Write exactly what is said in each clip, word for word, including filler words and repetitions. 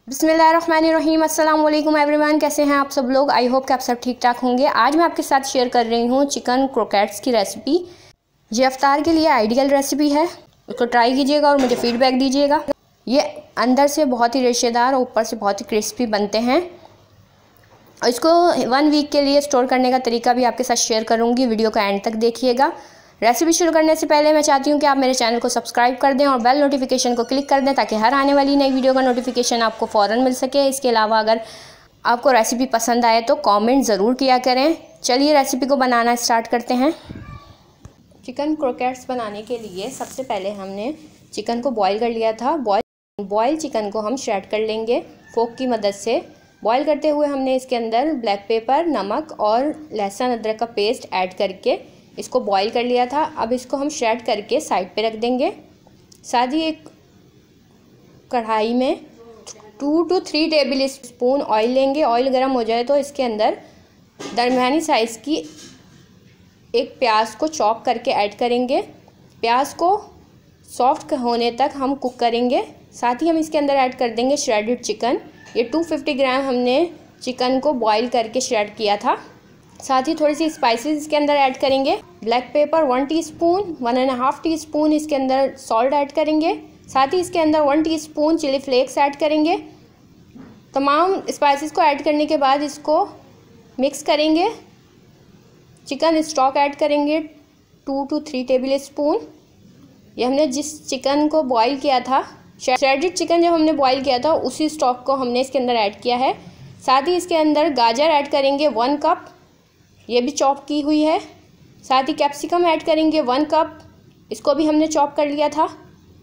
बिस्मिल्लाहिर्रहमानिर्रहीम। अस्सलाम वालेकुम एवरीवन, कैसे हैं आप सब लोग। आई होप कि आप सब ठीक ठाक होंगे। आज मैं आपके साथ शेयर कर रही हूँ चिकन क्रोकेट्स की रेसिपी। ये इफ्तार के लिए आइडियल रेसिपी है, उसको ट्राई कीजिएगा और मुझे फ़ीडबैक दीजिएगा। ये अंदर से बहुत ही रेशेदार और ऊपर से बहुत ही क्रिस्पी बनते हैं। और इसको वन वीक के लिए स्टोर करने का तरीका भी आपके साथ शेयर करूँगी, वीडियो का एंड तक देखिएगा। रेसिपी शुरू करने से पहले मैं चाहती हूँ कि आप मेरे चैनल को सब्सक्राइब कर दें और बेल नोटिफिकेशन को क्लिक कर दें ताकि हर आने वाली नई वीडियो का नोटिफिकेशन आपको फ़ौरन मिल सके। इसके अलावा अगर आपको रेसिपी पसंद आए तो कमेंट ज़रूर किया करें। चलिए रेसिपी को बनाना स्टार्ट करते हैं। चिकन क्रोकेट्स बनाने के लिए सबसे पहले हमने चिकन को बॉयल कर लिया था। बॉयल बॉयल चिकन को हम श्रेड कर लेंगे फोक की मदद से। बॉयल करते हुए हमने इसके अंदर ब्लैक पेपर, नमक और लहसुन अदरक का पेस्ट ऐड करके इसको बॉईल कर लिया था। अब इसको हम श्रेड करके साइड पे रख देंगे। साथ ही एक कढ़ाई में two two three tablespoon oil लेंगे। ऑयल गर्म हो जाए तो इसके अंदर दरमियानी साइज़ की एक प्याज को चॉप करके ऐड करेंगे। प्याज को सॉफ्ट होने तक हम कुक करेंगे। साथ ही हम इसके अंदर ऐड कर देंगे श्रेडेड चिकन। ये टू फिफ्टी ग्राम हमने चिकन को बॉईल करके श्रेड किया था। साथ ही थोड़ी सी स्पाइसेस इसके अंदर ऐड करेंगे। Black pepper one teaspoon, one and half teaspoon इसके अंदर सॉल्ट ऐड करेंगे। साथ ही इसके अंदर one teaspoon chilli flakes add करेंगे। तमाम स्पाइसेस को ऐड करने के बाद इसको मिक्स करेंगे। चिकन स्टॉक ऐड करेंगे two two three tablespoon. ये हमने जिस चिकन को बॉईल किया था, श्रेडेड चिकन जब हमने बॉईल किया था उसी स्टॉक को हमने इसके अंदर ऐड किया है। साथ ही इसके अंदर गाजर ऐड करेंगे वन कप, ये भी चॉप की हुई है। साथ ही कैप्सिकम ऐड करेंगे वन कप, इसको भी हमने चॉप कर लिया था।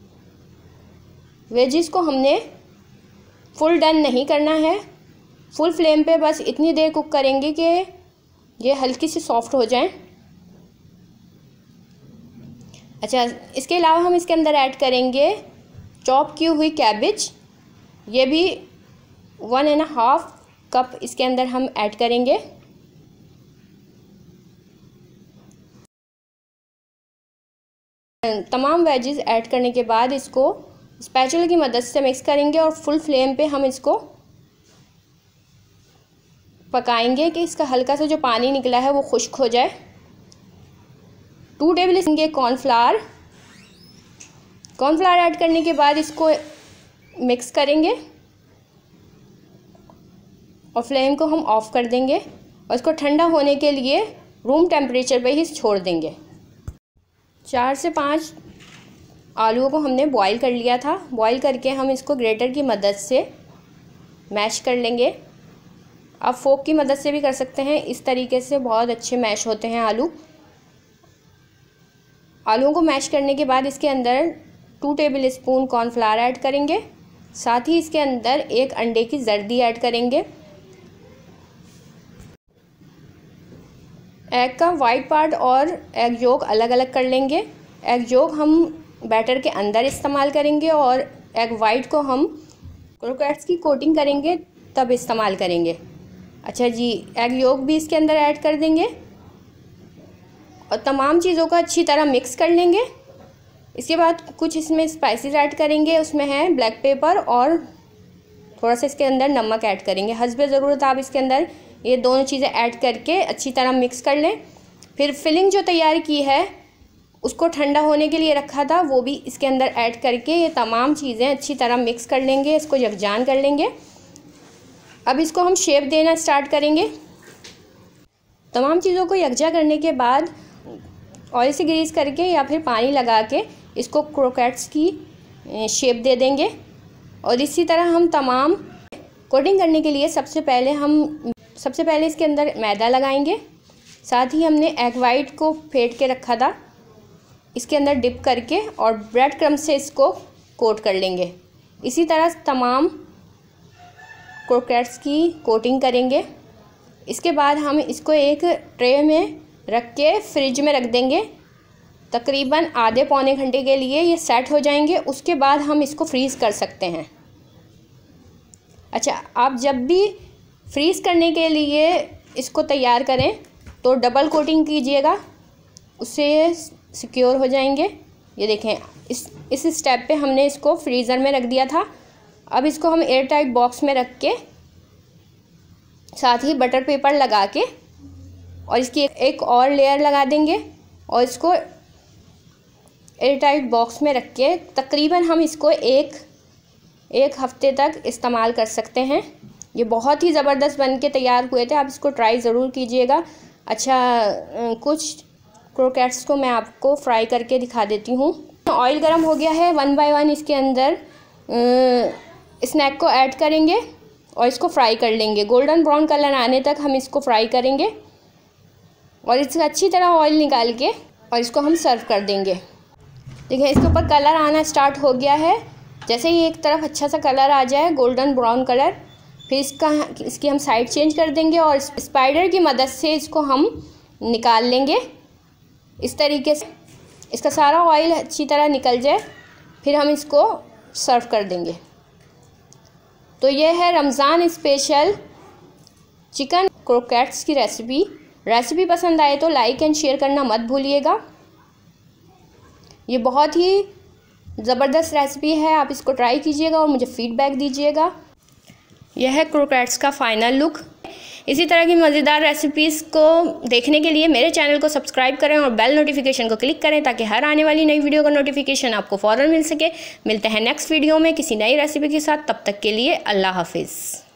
वेजिस को हमने फुल डन नहीं करना है, फुल फ्लेम पे बस इतनी देर कुक करेंगे कि ये हल्की सी सॉफ्ट हो जाएं। अच्छा, इसके अलावा हम इसके अंदर ऐड करेंगे चॉप की हुई कैबेज। ये भी वन एंड हाफ कप इसके अंदर हम ऐड करेंगे। तमाम वेजेस ऐड करने के बाद इसको स्पैचुला की मदद से मिक्स करेंगे और फुल फ्लेम पे हम इसको पकाएंगे कि इसका हल्का सा जो पानी निकला है वो खुश्क हो जाए। Two tablespoon cornflour cornflour add करने के बाद इसको मिक्स करेंगे और फ्लेम को हम ऑफ कर देंगे और इसको ठंडा होने के लिए रूम टेम्परेचर पे ही छोड़ देंगे। चार से पाँच आलूओं को हमने बॉईल कर लिया था। बॉईल करके हम इसको ग्रेटर की मदद से मैश कर लेंगे। आप फोक की मदद से भी कर सकते हैं, इस तरीके से बहुत अच्छे मैश होते हैं आलू। आलूओं को मैश करने के बाद इसके अंदर two tablespoon cornflour add करेंगे। साथ ही इसके अंदर एक अंडे की जर्दी ऐड करेंगे। एग का वाइट पार्ट और एग योक अलग अलग कर लेंगे। एग योक हम बैटर के अंदर इस्तेमाल करेंगे और एग वाइट को हम क्रोकेट्स की कोटिंग करेंगे तब इस्तेमाल करेंगे। अच्छा जी, एग योक भी इसके अंदर ऐड कर देंगे और तमाम चीज़ों को अच्छी तरह मिक्स कर लेंगे। इसके बाद कुछ इसमें स्पाइसेस ऐड करेंगे। उसमें है ब्लैक पेपर और थोड़ा सा इसके अंदर नमक ऐड करेंगे। हस्बे ज़रूरत आप इसके अंदर ये दोनों चीज़ें ऐड करके अच्छी तरह मिक्स कर लें। फिर फिलिंग जो तैयार की है उसको ठंडा होने के लिए रखा था, वो भी इसके अंदर ऐड करके ये तमाम चीज़ें अच्छी तरह मिक्स कर लेंगे, इसको यकजान कर लेंगे। अब इसको हम शेप देना स्टार्ट करेंगे। तमाम चीज़ों को यकजा करने के बाद ऑयल से ग्रीस करके या फिर पानी लगा के इसको क्रोकेट्स की शेप दे देंगे। और इसी तरह हम तमाम कोटिंग करने के लिए सबसे पहले हम सबसे पहले इसके अंदर मैदा लगाएंगे। साथ ही हमने एग वाइट को फेंट के रखा था, इसके अंदर डिप करके और ब्रेड क्रम्ब से इसको कोट कर लेंगे। इसी तरह तमाम क्रोकेट्स की कोटिंग करेंगे। इसके बाद हम इसको एक ट्रे में रख के फ्रिज में रख देंगे। तकरीबन आधे पौने घंटे के लिए ये सेट हो जाएंगे। उसके बाद हम इसको फ्रीज़ कर सकते हैं। अच्छा, आप जब भी फ्रीज़ करने के लिए इसको तैयार करें तो डबल कोटिंग कीजिएगा, उससे ये सिक्योर हो जाएंगे। ये देखें, इस इस स्टेप पे हमने इसको फ्रीज़र में रख दिया था। अब इसको हम एयर टाइट बॉक्स में रख के साथ ही बटर पेपर लगा के और इसकी एक और लेयर लगा देंगे और इसको एयर टाइट बॉक्स में रख के तकरीबन हम इसको एक एक हफ्ते तक इस्तेमाल कर सकते हैं। ये बहुत ही ज़बरदस्त बन के तैयार हुए थे, आप इसको ट्राई ज़रूर कीजिएगा। अच्छा, कुछ क्रोकेट्स को मैं आपको फ्राई करके दिखा देती हूँ। ऑयल गरम हो गया है, वन बाय वन इसके अंदर स्नैक को ऐड करेंगे और इसको फ्राई कर लेंगे। गोल्डन ब्राउन कलर आने तक हम इसको फ्राई करेंगे और इससे अच्छी तरह ऑयल निकाल के और इसको हम सर्व कर देंगे। देखिए इसके ऊपर कलर आना स्टार्ट हो गया है। जैसे ही एक तरफ अच्छा सा कलर आ जाए गोल्डन ब्राउन कलर, फिर इसका इसकी हम साइड चेंज कर देंगे और स्पाइडर की मदद से इसको हम निकाल लेंगे। इस तरीके से इसका सारा ऑयल अच्छी तरह निकल जाए, फिर हम इसको सर्व कर देंगे। तो ये है रमज़ान स्पेशल चिकन क्रोकेट्स की रेसिपी। रेसिपी पसंद आए तो लाइक एंड शेयर करना मत भूलिएगा। ये बहुत ही ज़बरदस्त रेसिपी है, आप इसको ट्राई कीजिएगा और मुझे फ़ीडबैक दीजिएगा। यह है क्रोकेट्स का फ़ाइनल लुक। इसी तरह की मज़ेदार रेसिपीज़ को देखने के लिए मेरे चैनल को सब्सक्राइब करें और बेल नोटिफिकेशन को क्लिक करें ताकि हर आने वाली नई वीडियो का नोटिफिकेशन आपको फ़ौरन मिल सके। मिलते हैं नेक्स्ट वीडियो में किसी नई रेसिपी के साथ, तब तक के लिए अल्लाह हाफिज़।